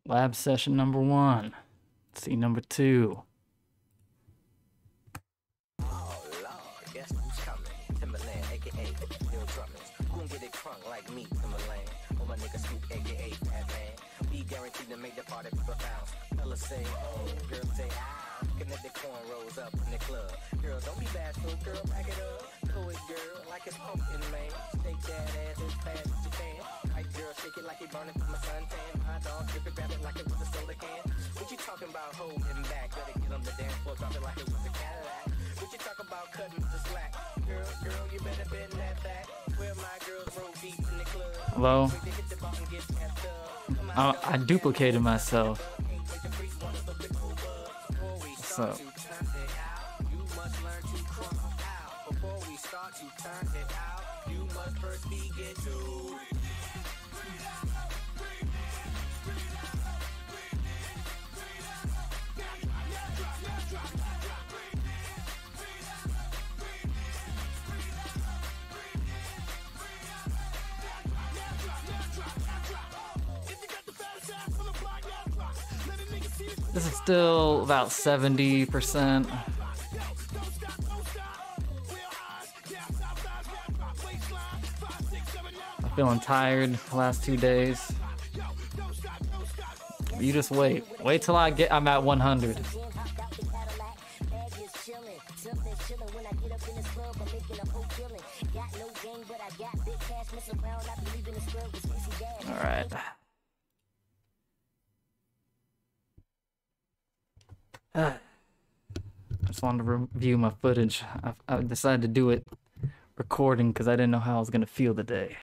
Lab session number 1. Scene number 2. Oh Lord, guess who's coming? Timberland, aka Bill Drummond. Who gon' get it crunk like me, Timberland? Or my nigga Scoop, aka Fat Man. We guaranteed to make the party profound. Fellas say, oh, girls say, ah. Connect the cornrows up in the club. Girl, don't be bashful, girl, back it up. Throw it, girl, like it's pumpkin, man. Shake that ass as fast as you can. Right, girl, shake it like it burning from a suntan. My dog, grip it, grab it like it was a soda can. What you talking about, holding back? Better get on the dance floor, drop it like it was a Cadillac. What you talk about, cutting the slack? Girl, you better bend that back. Where my girls roll deep in the club. Hello? I duplicated myself. What's up? This is still about 70%. I'm feeling tired the last 2 days. You just wait. Wait till I'm at 100. All right. I just wanted to review my footage. I decided to do it recording because I didn't know how I was going to feel today.